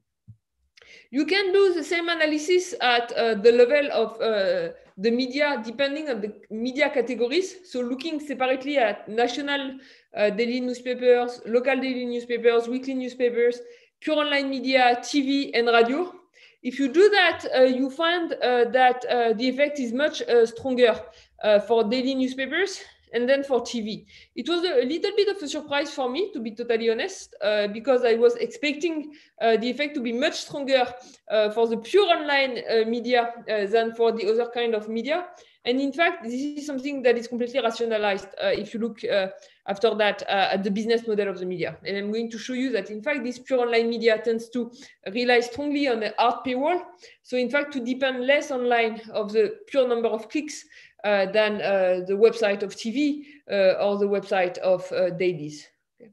[SPEAKER 3] You can do the same analysis at uh, the level of uh, the media, depending on the media categories. So looking separately at national uh, daily newspapers, local daily newspapers, weekly newspapers, pure online media, T V, and radio. If you do that, uh, you find uh, that uh, the effect is much uh, stronger uh, for daily newspapers and then for T V. It was a, a little bit of a surprise for me, to be totally honest, uh, because I was expecting uh, the effect to be much stronger uh, for the pure online uh, media uh, than for the other kind of media. And in fact, this is something that is completely rationalized uh, if you look uh, after that uh, at the business model of the media. And I'm going to show you that, in fact, this pure online media tends to rely strongly on the hard paywall. So, in fact, to depend less online of the pure number of clicks uh, than uh, the website of T V uh, or the website of uh, dailies. Okay.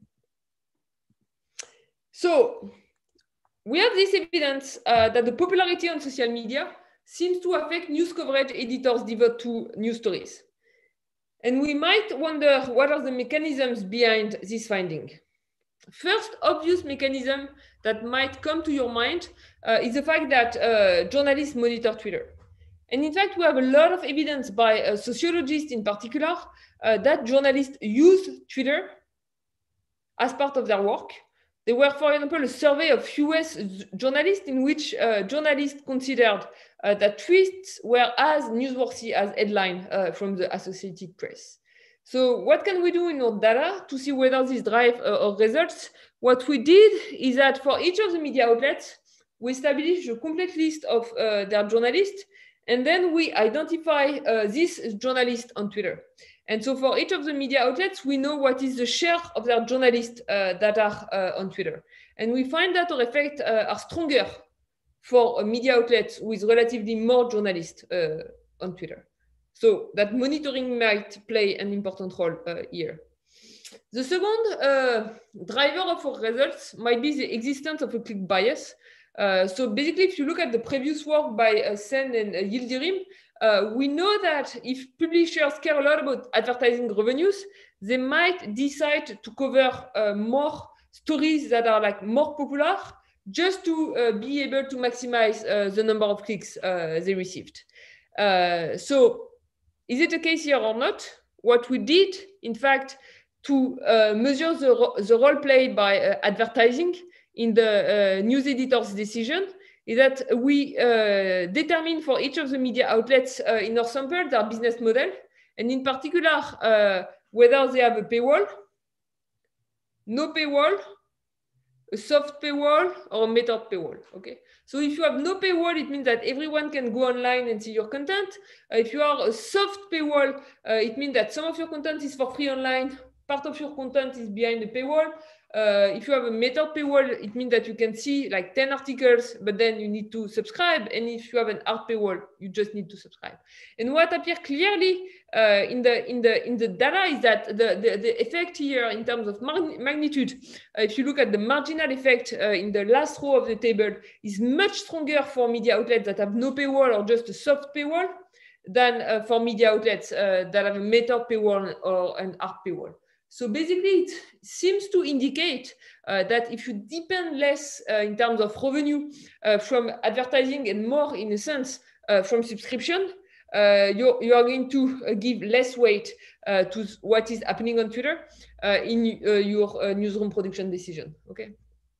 [SPEAKER 3] So, we have this evidence uh, that the popularity on social media seems to affect news coverage editors devote to news stories. And we might wonder what are the mechanisms behind this finding. First obvious mechanism that might come to your mind uh, is the fact that uh, journalists monitor Twitter. And in fact, we have a lot of evidence by uh, sociologists in particular uh, that journalists use Twitter as part of their work. There were, for example, a survey of U S journalists in which uh, journalists considered uh, that tweets were as newsworthy as headline uh, from the Associated Press. So what can we do in our data to see whether this drive uh, our results? What we did is that for each of the media outlets, we established a complete list of uh, their journalists, and then we identify uh, this journalist on Twitter. And so for each of the media outlets, we know what is the share of their journalists uh, that are uh, on Twitter. And we find that our effects uh, are stronger for uh, media outlets with relatively more journalists uh, on Twitter. So that monitoring might play an important role uh, here. The second uh, driver of our results might be the existence of a click bias. Uh, so basically, if you look at the previous work by uh, Sen and uh, Yildirim, Uh, we know that if publishers care a lot about advertising revenues, they might decide to cover uh, more stories that are like more popular just to uh, be able to maximize uh, the number of clicks uh, they received. Uh, so is it the case here or not? What we did, in fact, to uh, measure the, ro the role played by uh, advertising in the uh, news editor's decision is that we uh, determine for each of the media outlets uh, in our sample their business model, and in particular, uh, whether they have a paywall, no paywall, a soft paywall, or a method paywall, okay? So if you have no paywall, it means that everyone can go online and see your content. Uh, if you are a soft paywall, uh, it means that some of your content is for free online, part of your content is behind the paywall. Uh, if you have a method paywall, it means that you can see like ten articles, but then you need to subscribe. And if you have an hard paywall, you just need to subscribe. And what appears clearly uh, in the in the in the data is that the the, the effect here in terms of magnitude, uh, if you look at the marginal effect uh, in the last row of the table, is much stronger for media outlets that have no paywall or just a soft paywall than uh, for media outlets uh, that have a method paywall or an hard paywall. So basically, it seems to indicate uh, that if you depend less uh, in terms of revenue uh, from advertising and more, in a sense, uh, from subscription, uh, you're, you are going to uh, give less weight uh, to what is happening on Twitter uh, in uh, your uh, newsroom production decision. Okay.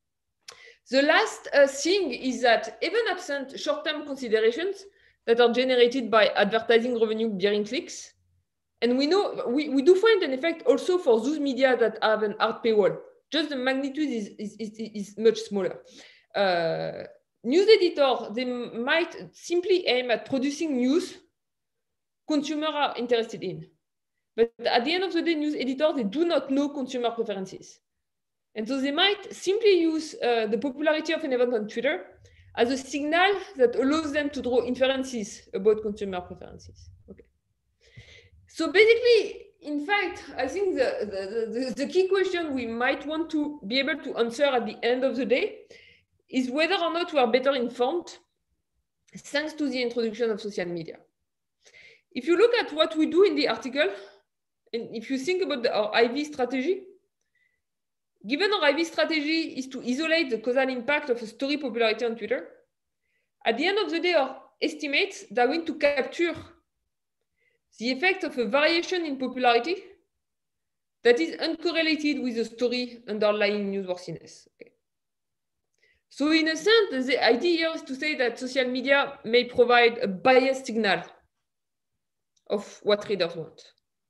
[SPEAKER 3] The last uh, thing is that even absent short-term considerations that are generated by advertising revenue bearing clicks, and we know we, we do find an effect also for those media that have an hard paywall. Just the magnitude is, is, is, is much smaller. Uh, news editor, they might simply aim at producing news consumers are interested in. But at the end of the day, news editors, they do not know consumer preferences. And so they might simply use uh, the popularity of an event on Twitter as a signal that allows them to draw inferences about consumer preferences. Okay. So basically, in fact, I think the, the, the, the key question we might want to be able to answer at the end of the day is whether or not we are better informed thanks to the introduction of social media. If you look at what we do in the article, and if you think about the, our I V strategy, given our I V strategy is to isolate the causal impact of a story popularity on Twitter, at the end of the day, our estimates are going to capture the effect of a variation in popularity that is uncorrelated with the story underlying newsworthiness. Okay. So in a sense, the idea here is to say that social media may provide a biased signal of what readers want.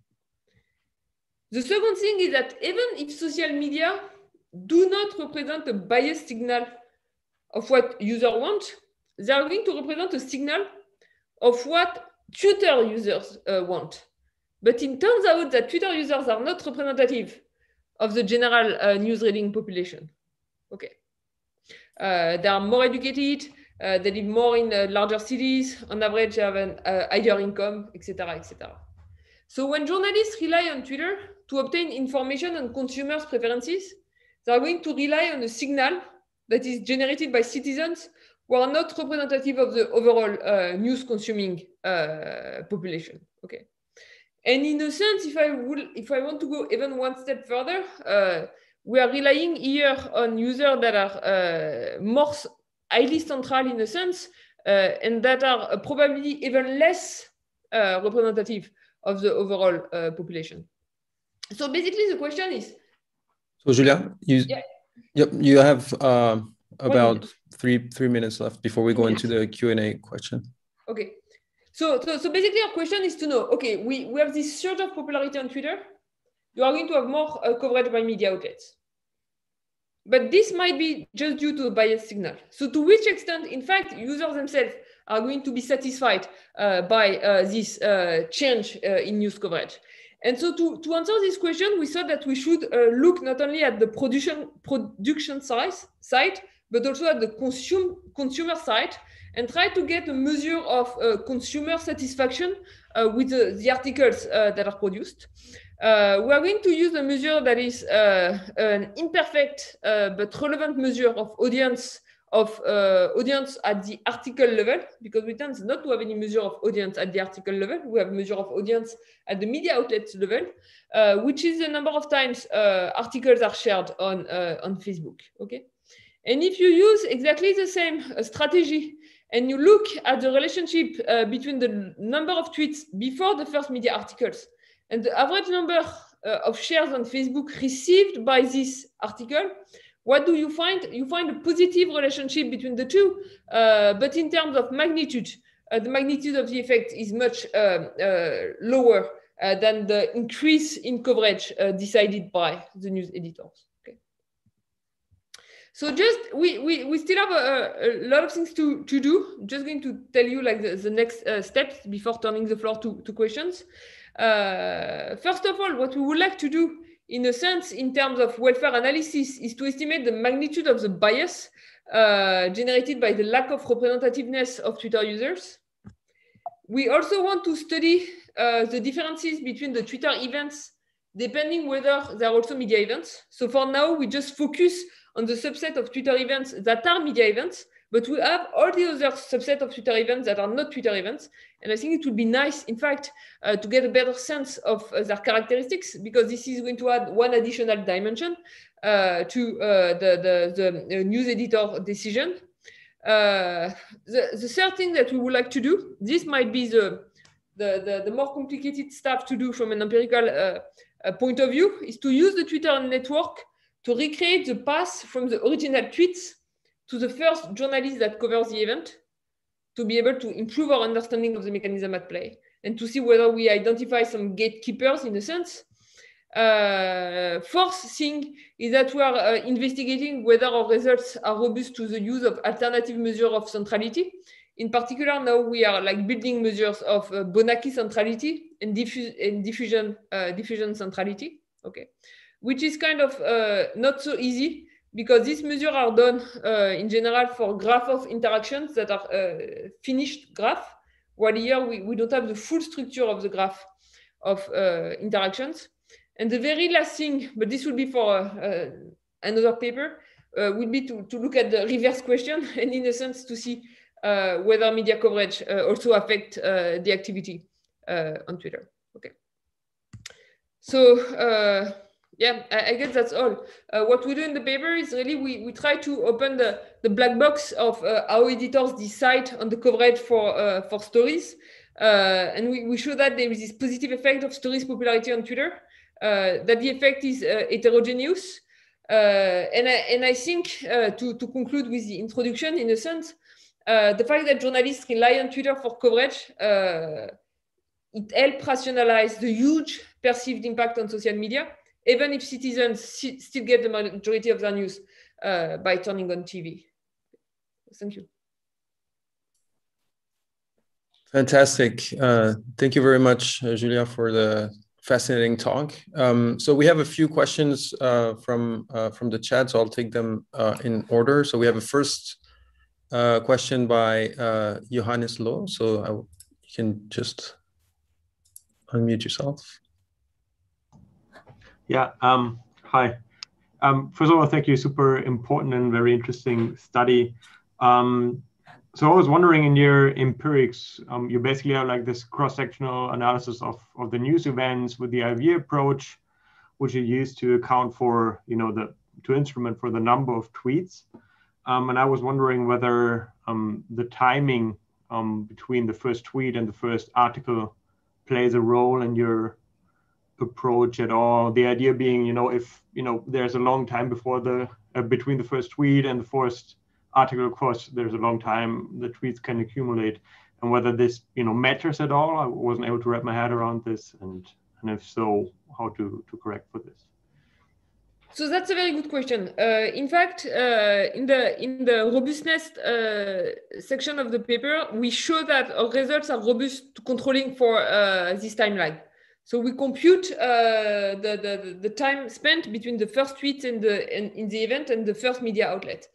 [SPEAKER 3] The second thing is that even if social media do not represent a biased signal of what users want, they are going to represent a signal of what Twitter users uh, want. But it turns out that Twitter users are not representative of the general uh, news reading population. Okay. Uh, they are more educated, uh, they live more in uh, larger cities, on average they have a uh, higher income, et cetera, et cetera. So when journalists rely on Twitter to obtain information on consumers' preferences, they are going to rely on a signal that is generated by citizens who are not representative of the overall uh, news consuming uh, population. Okay. And in a sense, if I would, if I want to go even one step further, uh, we are relying here on users that are uh, more highly central in a sense, uh, and that are uh, probably even less uh, representative of the overall uh, population. So basically, the question is.
[SPEAKER 2] So Julia, you
[SPEAKER 3] yeah.
[SPEAKER 2] yep, you have uh, about three three minutes left before we go into the Q and A question.
[SPEAKER 3] Okay. So, so, so basically our question is to know, okay, we, we have this surge of popularity on Twitter. You are going to have more uh, coverage by media outlets. But this might be just due to a biased signal. So to which extent, in fact, users themselves are going to be satisfied uh, by uh, this uh, change uh, in news coverage? And so to, to answer this question, we thought that we should uh, look not only at the production, production size, side, but also at the consume, consumer side, and try to get a measure of uh, consumer satisfaction uh, with the, the articles uh, that are produced. Uh, we are going to use a measure that is uh, an imperfect uh, but relevant measure of audience of uh, audience at the article level, because we tend not to have any measure of audience at the article level. We have a measure of audience at the media outlet level, uh, which is the number of times uh, articles are shared on, uh, on Facebook. Okay, and if you use exactly the same uh, strategy and you look at the relationship uh, between the number of tweets before the first media articles and the average number uh, of shares on Facebook received by this article, what do you find? You find a positive relationship between the two, uh, but in terms of magnitude, uh, the magnitude of the effect is much uh, uh, lower uh, than the increase in coverage uh, decided by the news editors. Okay. So just, we, we, we still have a, a lot of things to, to do. Just going to tell you like the, the next uh, steps before turning the floor to, to questions. Uh, first of all, what we would like to do in a sense, in terms of welfare analysis, is to estimate the magnitude of the bias uh, generated by the lack of representativeness of Twitter users. We also want to study uh, the differences between the Twitter events, depending whether they are also media events. So for now, we just focus on the subset of Twitter events that are media events, but we have all the other subset of Twitter events that are not Twitter events. And I think it would be nice, in fact, uh, to get a better sense of uh, their characteristics, because this is going to add one additional dimension uh, to uh, the, the, the news editor decision. Uh, the, the third thing that we would like to do, this might be the, the, the, the more complicated stuff to do from an empirical uh, uh, point of view, is to use the Twitter network to recreate the path from the original tweets to the first journalist that covers the event, to be able to improve our understanding of the mechanism at play and to see whether we identify some gatekeepers in a sense. Uh, fourth thing is that we are uh, investigating whether our results are robust to the use of alternative measures of centrality. In particular, now we are like building measures of uh, Bonnachy centrality and, diffu and diffusion, uh, diffusion centrality, okay, which is kind of uh, not so easy, because these measures are done uh, in general for graph of interactions that are uh, finished graph, while here we, we don't have the full structure of the graph of uh, interactions. And the very last thing, but this will be for uh, another paper, uh, would be to, to look at the reverse question and in a sense to see uh, whether media coverage uh, also affect uh, the activity uh, on Twitter. Okay. So, uh, yeah, I, I guess that's all. Uh, what we do in the paper is really we, we try to open the, the black box of uh, how editors decide on the coverage for, uh, for stories. Uh, and we, we show that there is this positive effect of stories popularity on Twitter, uh, that the effect is uh, heterogeneous. Uh, and, I, and I think uh, to, to conclude with the introduction, in a sense, uh, the fact that journalists rely on Twitter for coverage, uh, it helps rationalize the huge perceived impact on social media, even if citizens still get the majority of their news uh, by turning on T V. Thank you.
[SPEAKER 2] Fantastic. Uh, thank you very much, uh, Julia, for the fascinating talk. Um, so we have a few questions uh, from uh, from the chat, so I'll take them uh, in order. So we have a first uh, question by uh, Johannes Loh. So I, you can just unmute yourself.
[SPEAKER 4] Yeah. Um, hi. Um, first of all, thank you. Super important and very interesting study. Um, so I was wondering, in your empirics, um, you basically have like this cross-sectional analysis of, of the news events with the I V approach, which you use to account for, you know, the to instrument for the number of tweets. Um, and I was wondering whether um, the timing um, between the first tweet and the first article plays a role in your approach at all. The idea being, you know, if, you know, there's a long time before the, uh, between the first tweet and the first article, of course, there's a long time the tweets can accumulate, and whether this, you know, matters at all. I wasn't able to wrap my head around this, and, and if so, how to, to correct for this.
[SPEAKER 3] So that's a very good question. Uh, in fact, uh, in the in the robustness uh, section of the paper, we show that our results are robust to controlling for uh, this timeline. So we compute uh, the, the the time spent between the first tweet and the in, in the event and the first media outlet.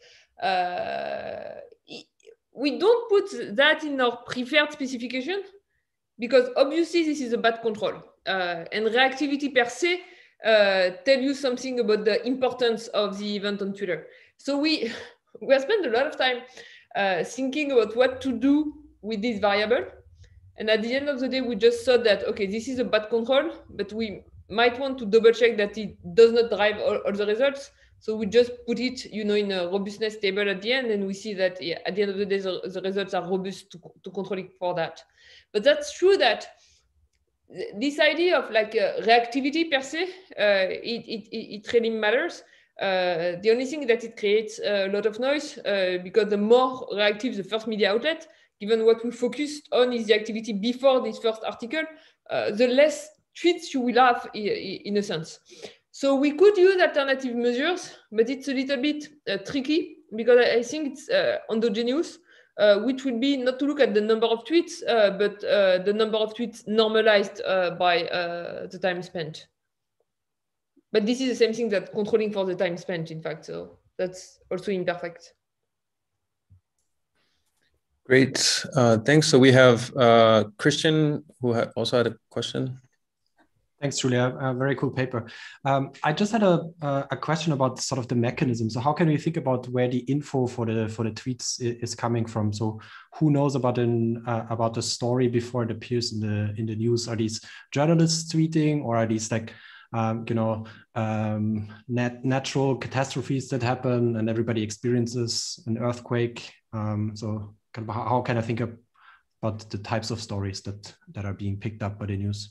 [SPEAKER 3] Uh, we don't put that in our preferred specification because obviously this is a bad control, uh, and reactivity per se uh, tell you something about the importance of the event on Twitter. So we we have spent a lot of time uh, thinking about what to do with this variable. And at the end of the day, we just thought that, okay, this is a bad control, but we might want to double check that it does not drive all, all the results. So we just put it, you know, in a robustness table at the end, and we see that yeah, at the end of the day, the, the results are robust to, to controlling for that. But that's true that this idea of like uh, reactivity per se, uh, it, it, it really matters. Uh, the only thing that it creates a lot of noise uh, because the more reactive the first media outlet, given what we focused on is the activity before this first article, uh, the less tweets you will have in a sense. So we could use alternative measures, but it's a little bit uh, tricky because I think it's uh, endogenous, uh, which would be not to look at the number of tweets, uh, but uh, the number of tweets normalized uh, by uh, the time spent. But this is the same thing that controlling for the time spent, in fact, so that's also imperfect.
[SPEAKER 2] Great, uh, thanks. So we have uh, Christian, who ha also had a question.
[SPEAKER 5] Thanks, Julia. Uh, very cool paper. Um, I just had a a question about sort of the mechanism. So how can we think about where the info for the for the tweets is coming from? So who knows about an uh, about the story before it appears in the in the news? Are these journalists tweeting, or are these like um, you know um, nat natural catastrophes that happen and everybody experiences an earthquake? Um, so kind of how, how can I think about the types of stories that that are being picked up by the news?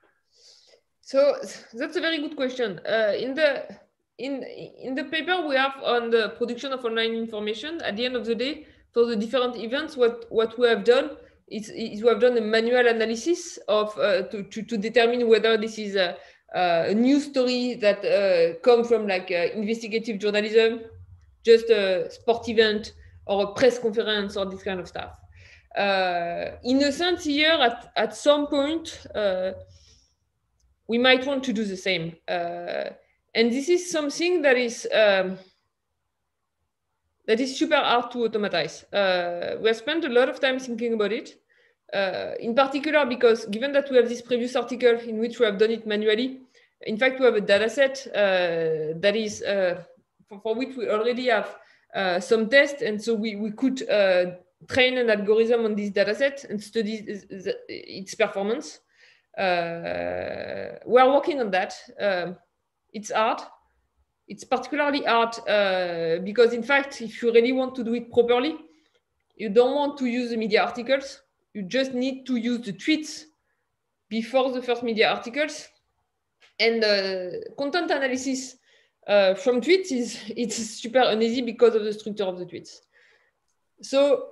[SPEAKER 3] So that's a very good question. Uh, in the in in the paper we have on the production of online information, at the end of the day, for the different events, what what we have done is, is we have done a manual analysis of uh, to, to to determine whether this is a, a news story that uh, come from like uh, investigative journalism, just a sport event, or a press conference, or this kind of stuff. Uh, in a sense, here at at some point. Uh, we might want to do the same. Uh, and this is something that is um, that is super hard to automatize. Uh, we have spent a lot of time thinking about it, uh, in particular because given that we have this previous article in which we have done it manually, in fact, we have a data set uh, that is, uh, for, for which we already have uh, some tests. And so we, we could uh, train an algorithm on this data set and study its performance. Uh, we are working on that. Um, it's hard. It's particularly hard uh, because, in fact, if you really want to do it properly, you don't want to use the media articles. You just need to use the tweets before the first media articles. And uh, content analysis uh, from tweets is it's super uneasy because of the structure of the tweets. So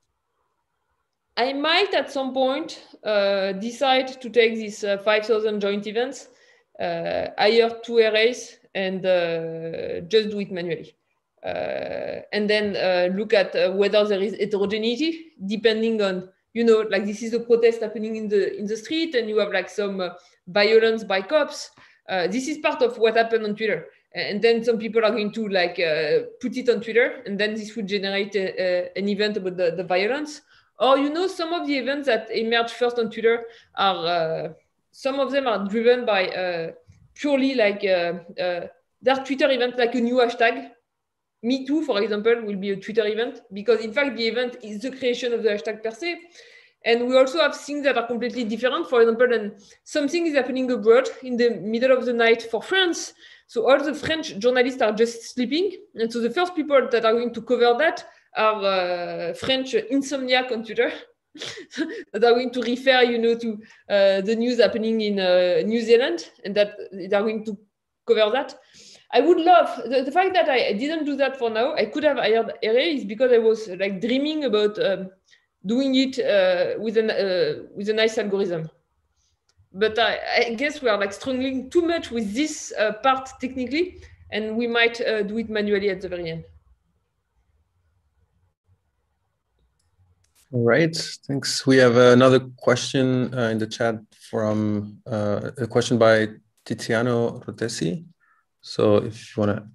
[SPEAKER 3] I might at some point uh, decide to take these uh, five thousand joint events, uh, hire two arrays, and uh, just do it manually. Uh, and then uh, look at uh, whether there is heterogeneity, depending on you know, like this is a protest happening in the in the street, and you have like some uh, violence by cops. Uh, this is part of what happened on Twitter. And then some people are going to like uh, put it on Twitter, and then this would generate a, a, an event about the, the violence. Or, you know, some of the events that emerge first on Twitter are, uh, some of them are driven by uh, purely like, uh, uh, their Twitter event, like a new hashtag. Me Too, for example, will be a Twitter event, because in fact, the event is the creation of the hashtag per se. And we also have things that are completely different. For example, and something is happening abroad in the middle of the night for France. So all the French journalists are just sleeping. And so the first people that are going to cover that are uh, French insomniac on Twitter that are going to refer, you know, to uh, the news happening in uh, New Zealand, and that they are going to cover that. I would love, the, the fact that I didn't do that for now, I could have hired Ere, is because I was like dreaming about um, doing it uh, with, an, uh, with a nice algorithm. But I, I guess we are like struggling too much with this uh, part technically, and we might uh, do it manually at the very end.
[SPEAKER 2] All right, thanks. We have another question uh, in the chat from uh, a question by Tiziano Rotesi. So if you want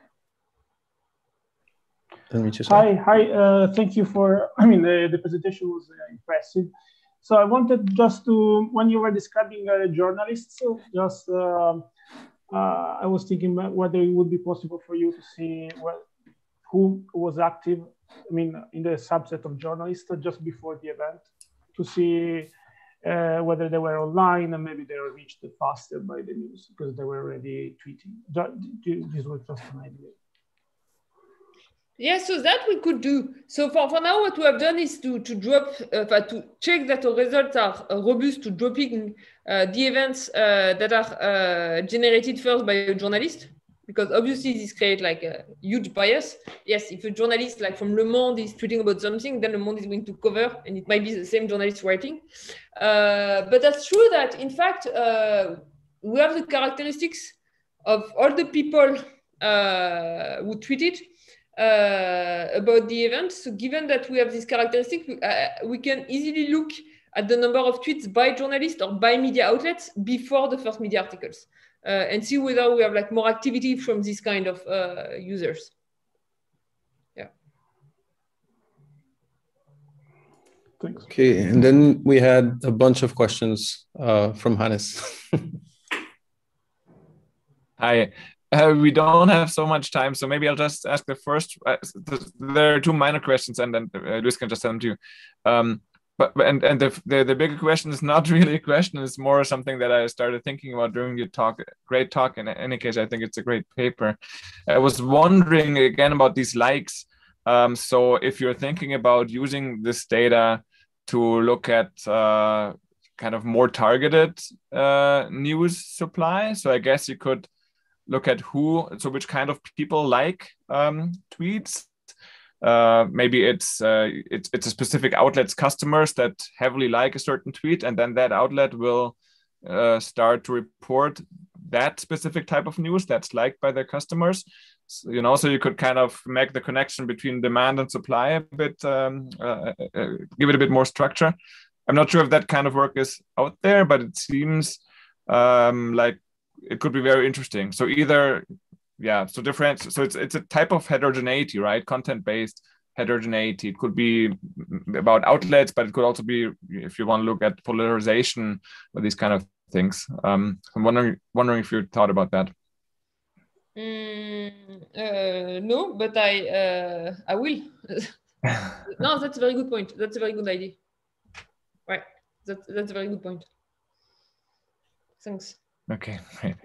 [SPEAKER 2] to unmute yourself.
[SPEAKER 6] Hi, hi. Uh, thank you for, I mean, the, the presentation was uh, impressive. So I wanted just to, when you were describing uh, journalists, just uh, uh, I was thinking whether it would be possible for you to see well, who was active, I mean, in the subset of journalists just before the event, to see uh, whether they were online and maybe they were reached faster by the news because they were already tweeting. This was just an idea.
[SPEAKER 3] Yeah, so that we could do. So for, for now, what we have done is to, to drop, uh, to check that the results are uh, robust to dropping uh, the events uh, that are uh, generated first by a journalist, because obviously this creates like a huge bias. Yes, if a journalist like from Le Monde is tweeting about something, then Le Monde is going to cover, and it might be the same journalist writing. Uh, but that's true that in fact, uh, we have the characteristics of all the people uh, who tweeted Uh, about the event. So given that we have this characteristic, we, uh, we can easily look at the number of tweets by journalists or by media outlets before the first media articles uh, and see whether we have like more activity from this kind of uh, users. Yeah.
[SPEAKER 6] Thanks.
[SPEAKER 2] Okay, and then we had a bunch of questions uh, from Hannes.
[SPEAKER 1] Hi. Uh, we don't have so much time, so maybe I'll just ask the first. Uh, there are two minor questions, and then uh, Luis can just send them to you. Um, but and and the, the the bigger question is not really a question; it's more something that I started thinking about during your talk. Great talk. In any case, I think it's a great paper. I was wondering again about these likes. Um, so if you're thinking about using this data to look at uh, kind of more targeted uh, news supply, so I guess you could look at who, so which kind of people like um, tweets. Uh, maybe it's, uh, it's it's a specific outlet's customers that heavily like a certain tweet, and then that outlet will uh, start to report that specific type of news that's liked by their customers. So, you know, so you could kind of make the connection between demand and supply a bit, um, uh, uh, give it a bit more structure. I'm not sure if that kind of work is out there, but it seems um, like it could be very interesting. So either, yeah, so different, so it's it's a type of heterogeneity, right? Content-based heterogeneity. It could be about outlets, but it could also be, if you want to look at polarization or these kind of things. Um, I'm wondering wondering if you thought about that.
[SPEAKER 3] Mm, uh, no, but I uh, I will. No, that's a very good point. That's a very good idea. Right, that's that's a very good point. Thanks.
[SPEAKER 1] Okay, great.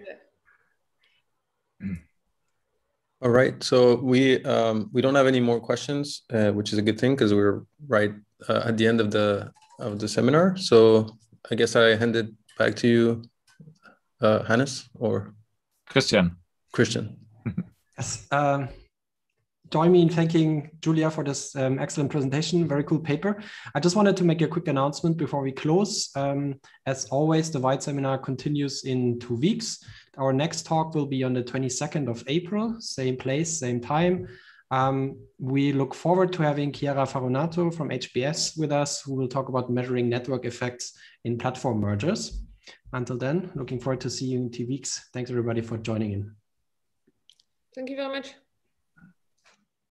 [SPEAKER 3] Yeah.
[SPEAKER 2] All right, so we um, we don't have any more questions, uh, which is a good thing because we're right uh, at the end of the of the seminar. So I guess I hand it back to you, uh, Hannes, or
[SPEAKER 1] Christian.
[SPEAKER 2] Christian.
[SPEAKER 5] Yes. Um, join me in thanking Julia for this um, excellent presentation. Very cool paper. I just wanted to make a quick announcement before we close. Um, as always, the White Seminar continues in two weeks. Our next talk will be on the twenty-second of April, same place, same time. Um, we look forward to having Chiara Faronato from H B S with us, who will talk about measuring network effects in platform mergers. Until then, looking forward to see you in two weeks. Thanks everybody for joining in.
[SPEAKER 3] Thank you very much.